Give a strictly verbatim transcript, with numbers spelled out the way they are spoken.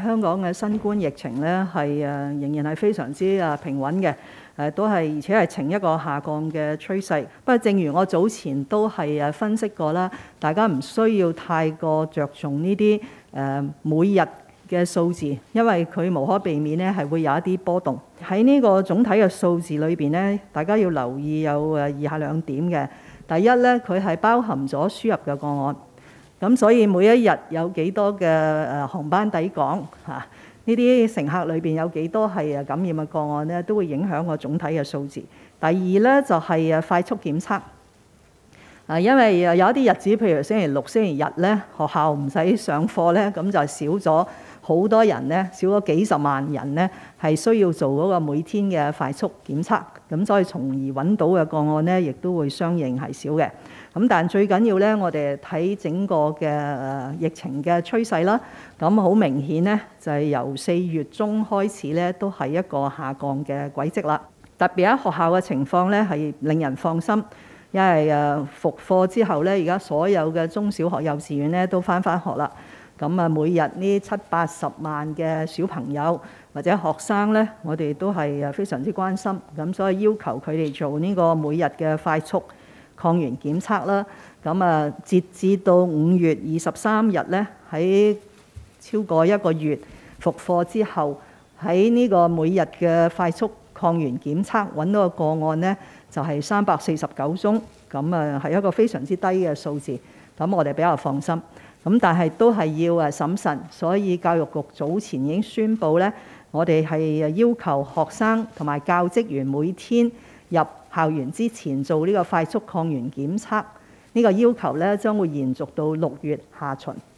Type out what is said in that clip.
香港嘅新冠疫情咧係誒仍然係非常之誒平穩嘅，誒都係而且係呈一個下降嘅趨勢。不過正如我早前都係誒分析過啦，大家唔需要太過着重呢啲誒每日嘅數字，因為佢無可避免咧係會有一啲波動。喺呢個總體嘅數字裏邊咧，大家要留意有誒以下兩點嘅。第一咧，佢係包含咗輸入嘅個案。咁所以每一日有幾多嘅誒航班抵港嚇，呢啲乘客裏邊有幾多係誒感染嘅個案咧，都會影響個總體嘅數字。第二咧就係誒快速檢測，啊因為有一啲日子，譬如星期六、星期日咧，學校唔使上課咧，咁就少咗好多人咧，少咗幾十萬人咧，係需要做嗰個每天嘅快速檢測，咁所以從而揾到嘅個案咧，亦都會相應係少嘅。咁但最緊要咧，我哋睇整個嘅誒疫情嘅趨勢啦。咁好明顯咧，就係由四月中開始咧，都係一個下降嘅軌跡啦。特別喺學校嘅情況咧，係令人放心，因為誒復課之後咧，而家所有嘅中小學、幼稚園咧都返返學啦。咁啊，每日呢七八十萬嘅小朋友或者學生咧，我哋都係誒非常之關心。咁所以要求佢哋做呢個每日嘅快速抗原檢測啦，咁啊，截至到五月二十三日咧，喺超過一個月復課之後，喺呢個每日嘅快速抗原檢測揾到個個案咧，就係三百四十九宗，咁啊係一個非常之低嘅數字，咁我哋比較放心。咁但係都係要誒審慎，所以教育局早前已經宣布咧，我哋係要求學生同埋教職員每天入校園之前做呢個快速抗原檢測，呢個要求咧將會延續到六月下旬。